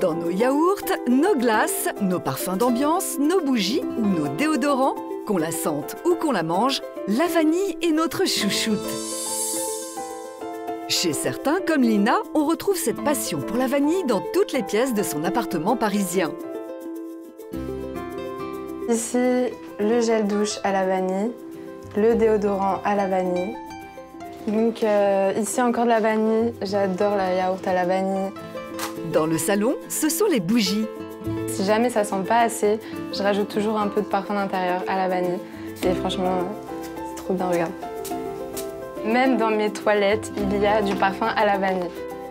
Dans nos yaourts, nos glaces, nos parfums d'ambiance, nos bougies ou nos déodorants, qu'on la sente ou qu'on la mange, la vanille est notre chouchoute. Chez certains, comme Lina, on retrouve cette passion pour la vanille dans toutes les pièces de son appartement parisien. Ici, le gel douche à la vanille, le déodorant à la vanille. Donc ici encore de la vanille, j'adore la yaourt à la vanille. Dans le salon, ce sont les bougies. Si jamais ça sent pas assez, je rajoute toujours un peu de parfum d'intérieur à la vanille. Et franchement, c'est trop bien, regarde. Même dans mes toilettes, il y a du parfum à la vanille.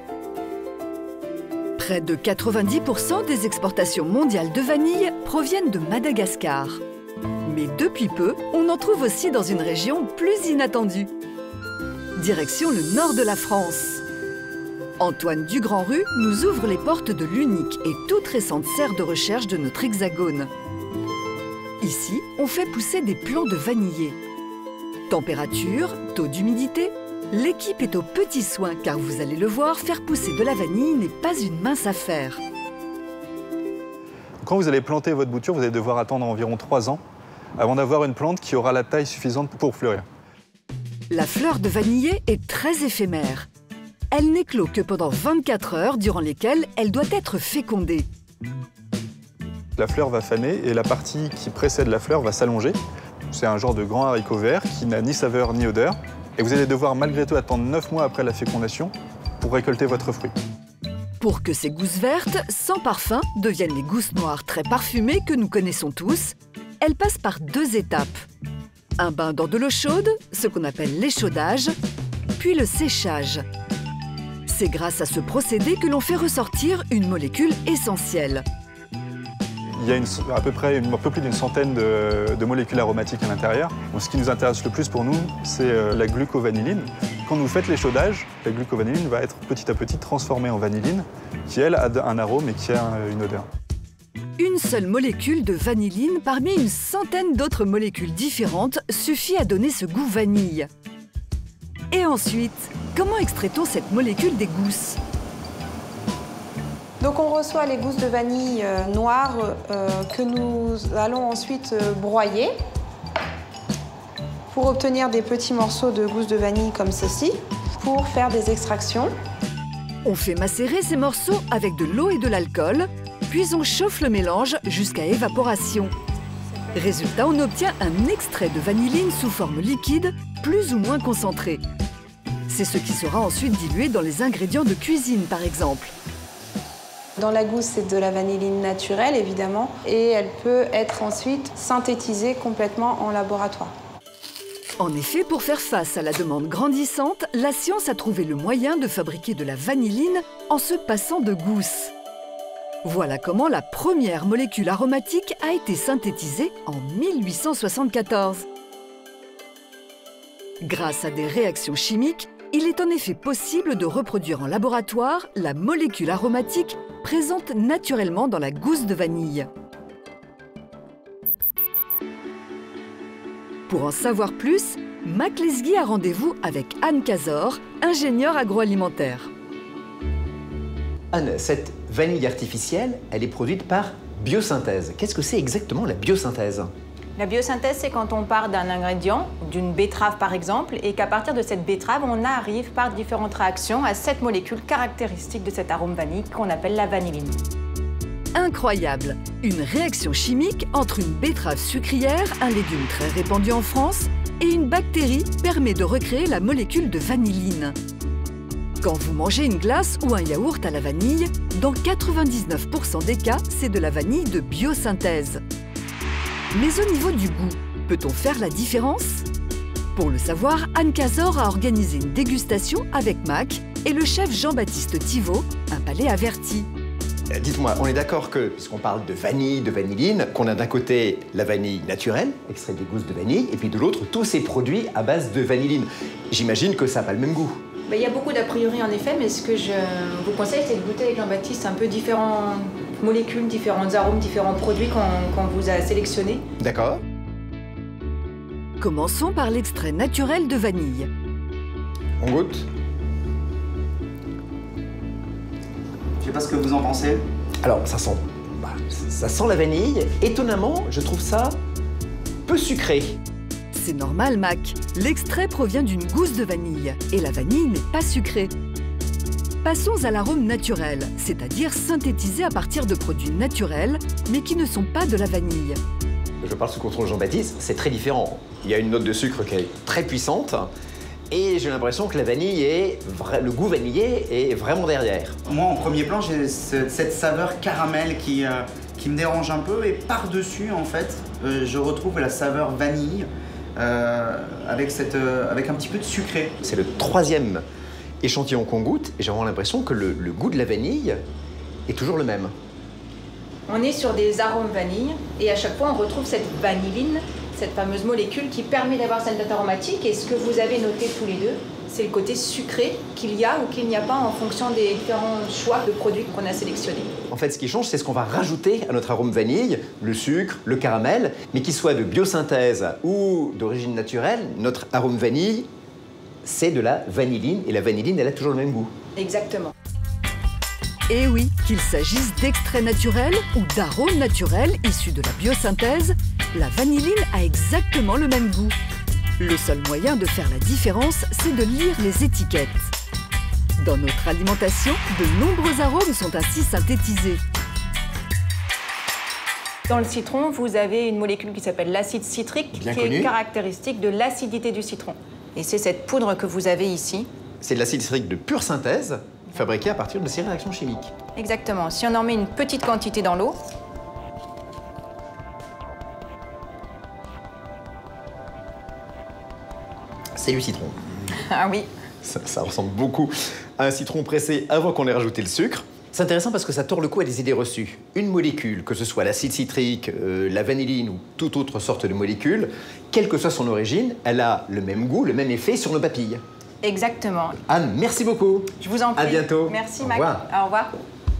Près de 90% des exportations mondiales de vanille proviennent de Madagascar. Mais depuis peu, on en trouve aussi dans une région plus inattendue. Direction le nord de la France. Antoine Dugrand-Rue nous ouvre les portes de l'unique et toute récente serre de recherche de notre hexagone. Ici, on fait pousser des plants de vanillés. Température, taux d'humidité, l'équipe est aux petits soins car vous allez le voir, faire pousser de la vanille n'est pas une mince affaire. Quand vous allez planter votre bouture, vous allez devoir attendre environ 3 ans avant d'avoir une plante qui aura la taille suffisante pour fleurir. La fleur de vanillé est très éphémère. Elle n'éclot que pendant 24 heures durant lesquelles elle doit être fécondée. La fleur va faner et la partie qui précède la fleur va s'allonger. C'est un genre de grand haricot vert qui n'a ni saveur ni odeur. Et vous allez devoir malgré tout attendre 9 mois après la fécondation pour récolter votre fruit. Pour que ces gousses vertes, sans parfum, deviennent les gousses noires très parfumées que nous connaissons tous, elles passent par 2 étapes. Un bain dans de l'eau chaude, ce qu'on appelle l'échaudage, puis le séchage. C'est grâce à ce procédé que l'on fait ressortir une molécule essentielle. Il y a à peu près un peu plus d'une centaine de molécules aromatiques à l'intérieur. Ce qui nous intéresse le plus pour nous, c'est la glucovanilline. Quand vous faites l'échaudage, la glucovanilline va être petit à petit transformée en vanilline, qui elle a un arôme et qui a une odeur. Une seule molécule de vanilline parmi une centaine d'autres molécules différentes suffit à donner ce goût vanille. Et ensuite, comment extrait-on cette molécule des gousses? Donc on reçoit les gousses de vanille noires que nous allons ensuite broyer pour obtenir des petits morceaux de gousses de vanille comme ceci, pour faire des extractions. On fait macérer ces morceaux avec de l'eau et de l'alcool, puis on chauffe le mélange jusqu'à évaporation. Résultat, on obtient un extrait de vanilline sous forme liquide, plus ou moins concentré. C'est ce qui sera ensuite dilué dans les ingrédients de cuisine, par exemple. Dans la gousse, c'est de la vanilline naturelle, évidemment, et elle peut être ensuite synthétisée complètement en laboratoire. En effet, pour faire face à la demande grandissante, la science a trouvé le moyen de fabriquer de la vanilline en se passant de gousse. Voilà comment la première molécule aromatique a été synthétisée en 1874. Grâce à des réactions chimiques, il est en effet possible de reproduire en laboratoire la molécule aromatique présente naturellement dans la gousse de vanille. Pour en savoir plus, Mac Lesguy a rendez-vous avec Anne Cazor, ingénieure agroalimentaire. Anne, cette vanille artificielle, elle est produite par biosynthèse. Qu'est-ce que c'est exactement la biosynthèse? La biosynthèse, c'est quand on part d'un ingrédient, d'une betterave par exemple, et qu'à partir de cette betterave, on arrive par différentes réactions à cette molécule caractéristique de cet arôme vanille qu'on appelle la vanilline. Incroyable! Une réaction chimique entre une betterave sucrière, un légume très répandu en France, et une bactérie permet de recréer la molécule de vanilline. Quand vous mangez une glace ou un yaourt à la vanille, dans 99% des cas, c'est de la vanille de biosynthèse. Mais au niveau du goût, peut-on faire la différence? Pour le savoir, Anne Cazor a organisé une dégustation avec Mac et le chef Jean-Baptiste Thivaud, un palais averti. Dites-moi, on est d'accord que, puisqu'on parle de vanille, de vanilline, qu'on a d'un côté la vanille naturelle, extraite des gousses de vanille, et puis de l'autre, tous ces produits à base de vanilline. J'imagine que ça n'a pas le même goût. Il y a beaucoup d'a priori en effet, mais ce que je vous conseille, c'est de goûter avec Jean-Baptiste un peu différentes molécules, différents arômes, différents produits qu'on vous a sélectionnés. D'accord. Commençons par l'extrait naturel de vanille. On goûte. Je sais pas ce que vous en pensez. Alors, ça sent la vanille. Étonnamment, je trouve ça peu sucré. C'est normal, Mac. L'extrait provient d'une gousse de vanille et la vanille n'est pas sucrée. Passons à l'arôme naturel, c'est-à-dire synthétisé à partir de produits naturels, mais qui ne sont pas de la vanille. Je parle sous contrôle de Jean-Baptiste, c'est très différent. Il y a une note de sucre qui est très puissante et j'ai l'impression que la vanille le goût vanillé est vraiment derrière. Moi, en premier plan, j'ai cette saveur caramel qui me dérange un peu et par-dessus, en fait, je retrouve la saveur vanille avec un petit peu de sucré. C'est le 3e échantillon qu'on goûte et j'ai vraiment l'impression que le goût de la vanille est toujours le même. On est sur des arômes vanille et à chaque fois on retrouve cette vanilline, cette fameuse molécule qui permet d'avoir cette note aromatique. Et ce que vous avez noté tous les deux, c'est le côté sucré qu'il y a ou qu'il n'y a pas en fonction des différents choix de produits qu'on a sélectionnés. En fait, ce qui change, c'est ce qu'on va rajouter à notre arôme vanille, le sucre, le caramel, mais qu'il soit de biosynthèse ou d'origine naturelle, notre arôme vanille, c'est de la vanilline, et la vanilline, elle a toujours le même goût. Exactement. Et oui, qu'il s'agisse d'extraits naturels ou d'arômes naturels issus de la biosynthèse, la vanilline a exactement le même goût. Le seul moyen de faire la différence, c'est de lire les étiquettes. Dans notre alimentation, de nombreux arômes sont ainsi synthétisés. Dans le citron, vous avez une molécule qui s'appelle l'acide citrique, bien qui connu, est caractéristique de l'acidité du citron. Et c'est cette poudre que vous avez ici. C'est de l'acide citrique de pure synthèse, fabriqué à partir de ces réactions chimiques. Exactement. Si on en met une petite quantité dans l'eau, c'est du citron. ah oui, Ça ressemble beaucoup à un citron pressé avant qu'on ait rajouté le sucre. C'est intéressant parce que ça tord le cou à des idées reçues. Une molécule, que ce soit l'acide citrique, la vanilline ou toute autre sorte de molécule, quelle que soit son origine, elle a le même goût, le même effet sur nos papilles. exactement. Anne, merci beaucoup. Je vous en prie. À bientôt. Merci, Au Mac. revoir. Au revoir.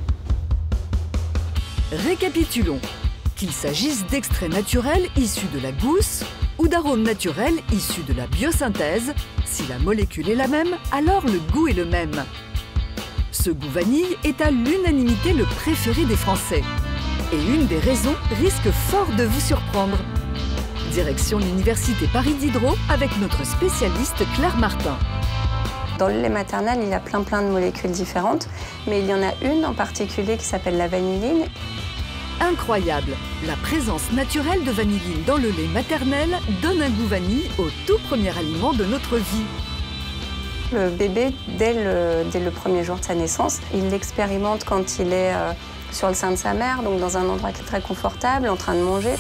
Récapitulons. Qu'il s'agisse d'extraits naturels issus de la gousse ou d'arômes naturels issus de la biosynthèse, si la molécule est la même, alors le goût est le même. Ce goût vanille est à l'unanimité le préféré des Français. Et une des raisons risque fort de vous surprendre. Direction l'Université Paris Diderot avec notre spécialiste Claire Martin. Dans le lait maternel, il y a plein de molécules différentes, mais il y en a une en particulier qui s'appelle la vanilline. Incroyable! La présence naturelle de vanilline dans le lait maternel donne un goût vanille au tout premier aliment de notre vie. Le bébé, dès le premier jour de sa naissance, il l'expérimente quand il est sur le sein de sa mère, donc dans un endroit très confortable, en train de manger.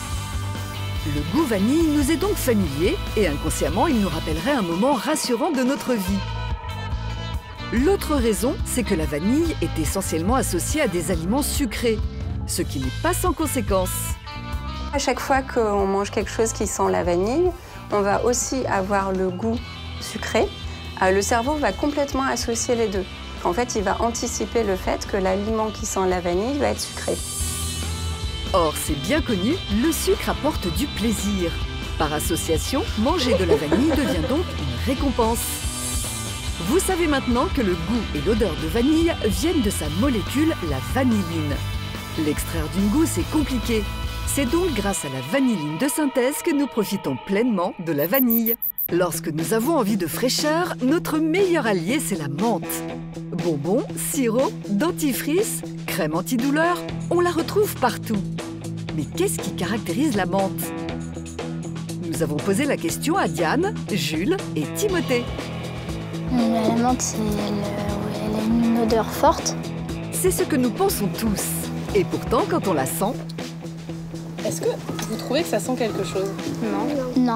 Le goût vanille nous est donc familier et inconsciemment, il nous rappellerait un moment rassurant de notre vie. L'autre raison, c'est que la vanille est essentiellement associée à des aliments sucrés, ce qui n'est pas sans conséquence. À chaque fois qu'on mange quelque chose qui sent la vanille, on va aussi avoir le goût sucré. Le cerveau va complètement associer les deux. En fait, il va anticiper le fait que l'aliment qui sent la vanille va être sucré. Or, c'est bien connu, le sucre apporte du plaisir. Par association, manger de la vanille devient donc une récompense. Vous savez maintenant que le goût et l'odeur de vanille viennent de sa molécule, la vanilline. L'extraire d'une gousse est compliqué. C'est donc grâce à la vanilline de synthèse que nous profitons pleinement de la vanille. Lorsque nous avons envie de fraîcheur, notre meilleur allié, c'est la menthe. Bonbons, sirop, dentifrice, crème antidouleur, on la retrouve partout. Mais qu'est-ce qui caractérise la menthe? Nous avons posé la question à Diane, Jules et Timothée. La menthe, elle a une odeur forte. C'est ce que nous pensons tous. Et pourtant, quand on la sent... Est-ce que vous trouvez que ça sent quelque chose? Non.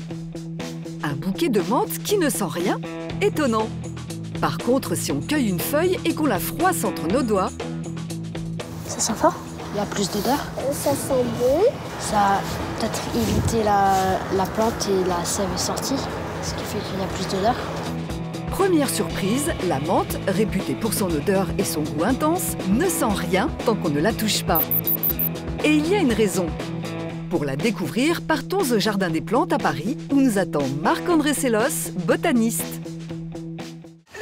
Un bouquet de menthe qui ne sent rien? Étonnant. Par contre, si on cueille une feuille et qu'on la froisse entre nos doigts... Ça sent fort? Il y a plus d'odeur? Ça sent bon. Ça a peut-être évité la plante et la sève est sortie, ce qui fait qu'il y a plus d'odeur. Première surprise, la menthe, réputée pour son odeur et son goût intense, ne sent rien tant qu'on ne la touche pas. Et il y a une raison. Pour la découvrir, partons au Jardin des Plantes à Paris, où nous attend Marc-André Sellos, botaniste. Les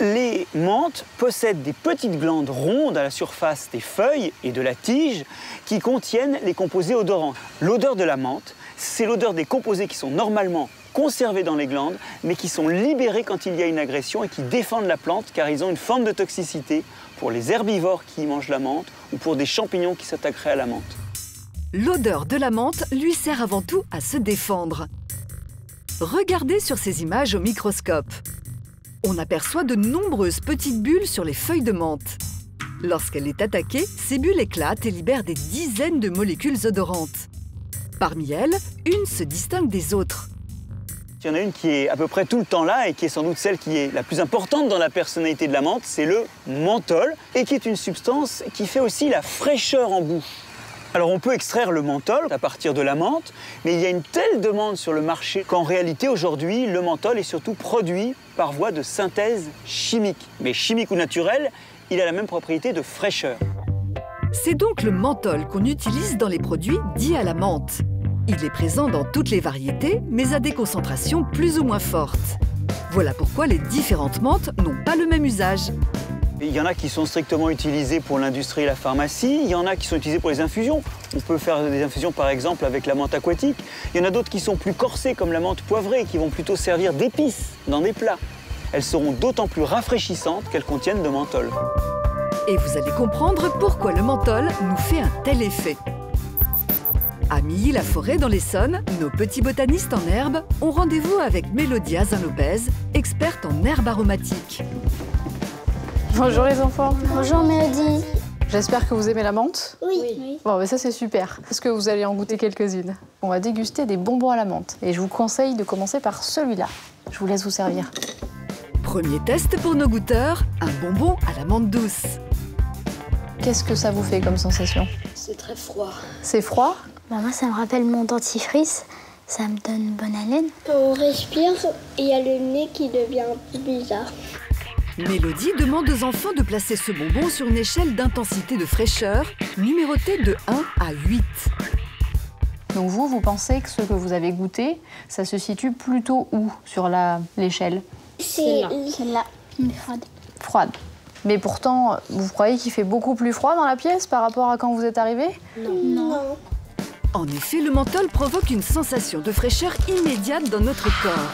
menthe possèdent des petites glandes rondes à la surface des feuilles et de la tige qui contiennent les composés odorants. L'odeur de la menthe, c'est l'odeur des composés qui sont normalement conservés dans les glandes, mais qui sont libérés quand il y a une agression et qui défendent la plante car ils ont une forme de toxicité pour les herbivores qui mangent la menthe ou pour des champignons qui s'attaqueraient à la menthe. L'odeur de la menthe lui sert avant tout à se défendre. Regardez sur ces images au microscope. On aperçoit de nombreuses petites bulles sur les feuilles de menthe. Lorsqu'elle est attaquée, ces bulles éclatent et libèrent des dizaines de molécules odorantes. Parmi elles, une se distingue des autres. Il y en a une qui est à peu près tout le temps là et qui est sans doute celle qui est la plus importante dans la personnalité de la menthe, c'est le menthol, et qui est une substance qui fait aussi la fraîcheur en bouche. Alors on peut extraire le menthol à partir de la menthe, mais il y a une telle demande sur le marché qu'en réalité aujourd'hui, le menthol est surtout produit par voie de synthèse chimique. Mais chimique ou naturelle, il a la même propriété de fraîcheur. C'est donc le menthol qu'on utilise dans les produits dits à la menthe. Il est présent dans toutes les variétés, mais à des concentrations plus ou moins fortes. Voilà pourquoi les différentes menthes n'ont pas le même usage. Il y en a qui sont strictement utilisés pour l'industrie et la pharmacie, il y en a qui sont utilisés pour les infusions. On peut faire des infusions par exemple avec la menthe aquatique. Il y en a d'autres qui sont plus corsées comme la menthe poivrée, qui vont plutôt servir d'épices dans des plats. Elles seront d'autant plus rafraîchissantes qu'elles contiennent de menthol. Et vous allez comprendre pourquoi le menthol nous fait un tel effet. À Milly-la-Forêt, dans l'Essonne, nos petits botanistes en herbe ont rendez-vous avec Mélodie Azin-Lopez, experte en herbes aromatiques. Bonjour les enfants. Bonjour Mélodie. J'espère que vous aimez la menthe. Oui. Bon, mais ça c'est super. Est-ce que vous allez en goûter quelques-unes? On va déguster des bonbons à la menthe. Et je vous conseille de commencer par celui-là. Je vous laisse vous servir. Premier test pour nos goûteurs, un bonbon à la menthe douce. Qu'est-ce que ça vous fait comme sensation? C'est très froid. C'est froid? Moi, ça me rappelle mon dentifrice. Ça me donne une bonne haleine. Quand on respire, il y a le nez qui devient un peu bizarre. Mélodie demande aux enfants de placer ce bonbon sur une échelle d'intensité de fraîcheur, numérotée de 1 à 8. Donc vous pensez que ce que vous avez goûté, ça se situe plutôt où sur l'échelle? C'est là. Mais froide. Froide. Mais pourtant, vous croyez qu'il fait beaucoup plus froid dans la pièce par rapport à quand vous êtes arrivé? Non. En effet, le menthol provoque une sensation de fraîcheur immédiate dans notre corps.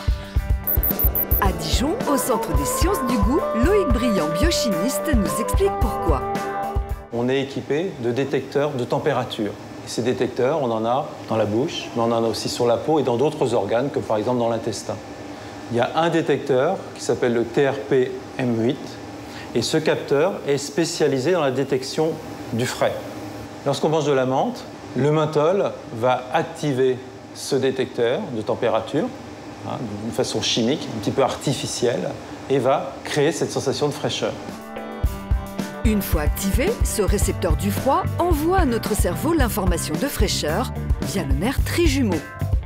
À Dijon, au Centre des sciences du goût, Loïc Briand, biochimiste, nous explique pourquoi. On est équipé de détecteurs de température. Et ces détecteurs, on en a dans la bouche, mais on en a aussi sur la peau et dans d'autres organes, comme par exemple dans l'intestin. Il y a un détecteur qui s'appelle le TRP-M8, et ce capteur est spécialisé dans la détection du frais. Lorsqu'on mange de la menthe, le menthol va activer ce détecteur de température d'une façon chimique, un petit peu artificielle, et va créer cette sensation de fraîcheur. Une fois activé, ce récepteur du froid envoie à notre cerveau l'information de fraîcheur via le nerf trijumeau.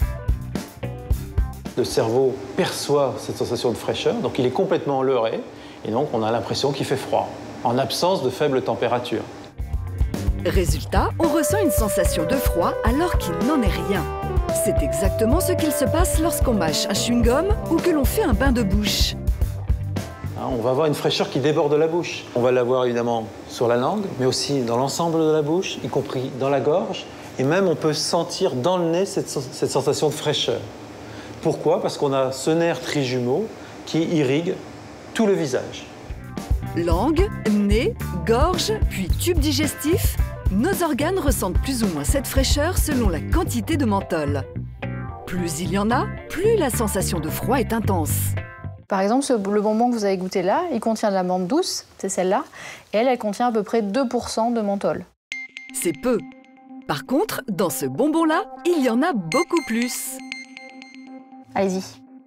Le cerveau perçoit cette sensation de fraîcheur, donc il est complètement leurré, et donc on a l'impression qu'il fait froid, en absence de faible température. Résultat, on ressent une sensation de froid alors qu'il n'en est rien. C'est exactement ce qu'il se passe lorsqu'on mâche un chewing-gum ou que l'on fait un bain de bouche. On va avoir une fraîcheur qui déborde de la bouche. On va l'avoir évidemment sur la langue, mais aussi dans l'ensemble de la bouche, y compris dans la gorge. Et même on peut sentir dans le nez cette sensation de fraîcheur. Pourquoi? Parce qu'on a ce nerf trijumeau qui irrigue tout le visage. Langue, nez, gorge, puis tube digestif, nos organes ressentent plus ou moins cette fraîcheur selon la quantité de menthol. Plus il y en a, plus la sensation de froid est intense. Par exemple, le bonbon que vous avez goûté là, il contient de la menthe douce, c'est celle-là, et elle contient à peu près 2% de menthol. C'est peu. Par contre, dans ce bonbon-là, il y en a beaucoup plus. Allez-y.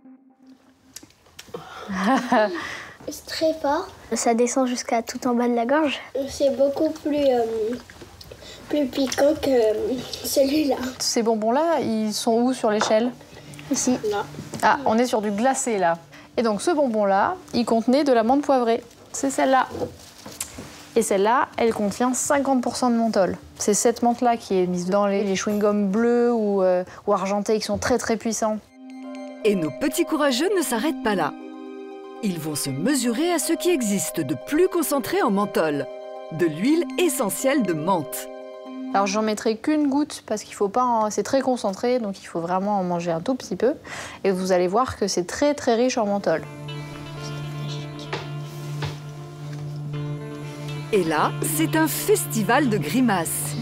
C'est très fort. Ça descend jusqu'à tout en bas de la gorge. C'est beaucoup plus piquant que celui-là. Ces bonbons-là, ils sont où sur l'échelle? Ici. Là. Ah, on est sur du glacé, là. Et donc, ce bonbon-là, il contenait de la menthe poivrée. C'est celle-là. Et celle-là, elle contient 50% de menthol. C'est cette menthe-là qui est mise dans les chewing-gums bleus ou argentés qui sont très, très puissants. Et nos petits courageux ne s'arrêtent pas là. Ils vont se mesurer à ce qui existe de plus concentré en menthol, de l'huile essentielle de menthe. Alors j'en mettrai qu'une goutte parce qu'il faut pas, c'est très concentré, donc il faut vraiment en manger un tout petit peu. Et vous allez voir que c'est très très riche en menthol. Et là, c'est un festival de grimaces.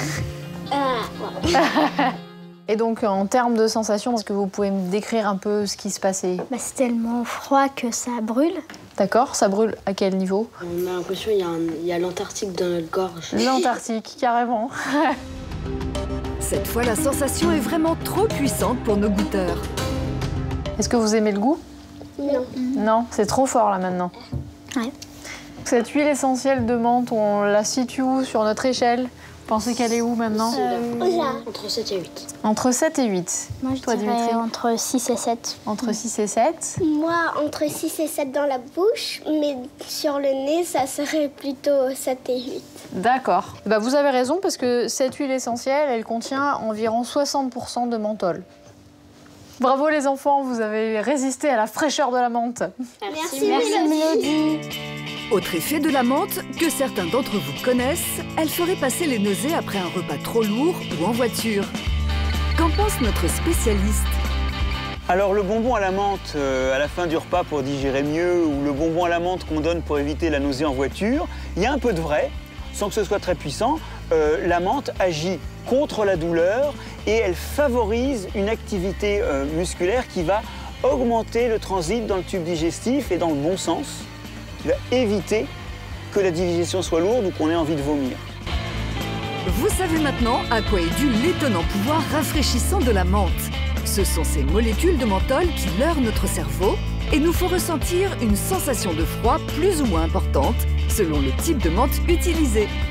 Et donc en termes de sensations, est-ce que vous pouvez me décrire un peu ce qui se passait? C'est tellement froid que ça brûle. D'accord, ça brûle à quel niveau? On a l'impression qu'il y a l'Antarctique dans notre gorge. L'Antarctique, carrément. Cette fois, la sensation est vraiment trop puissante pour nos goûteurs. Est-ce que vous aimez le goût? Non. Non, c'est trop fort là maintenant. Ouais. Cette huile essentielle de menthe, on la situe où sur notre échelle? Vous pensez qu'elle est où maintenant? Entre 7 et 8. Entre 7 et 8. Moi, je Toi, dirais Dimitri? entre 6 et 7. Entre 6 et 7. Moi, entre 6 et 7 dans la bouche, mais sur le nez, ça serait plutôt 7 et 8. D'accord. Bah, vous avez raison, parce que cette huile essentielle, elle contient environ 60% de menthol. Bravo les enfants, vous avez résisté à la fraîcheur de la menthe. Merci Mélodie. Autre effet de la menthe que certains d'entre vous connaissent, elle ferait passer les nausées après un repas trop lourd ou en voiture. Qu'en pense notre spécialiste? Alors le bonbon à la menthe à la fin du repas pour digérer mieux, ou le bonbon à la menthe qu'on donne pour éviter la nausée en voiture, il y a un peu de vrai, sans que ce soit très puissant. La menthe agit contre la douleur et elle favorise une activité musculaire qui va augmenter le transit dans le tube digestif et dans le bon sens, qui va éviter que la digestion soit lourde ou qu'on ait envie de vomir. Vous savez maintenant à quoi est dû l'étonnant pouvoir rafraîchissant de la menthe. Ce sont ces molécules de menthol qui leurrent notre cerveau et nous font ressentir une sensation de froid plus ou moins importante selon le type de menthe utilisé.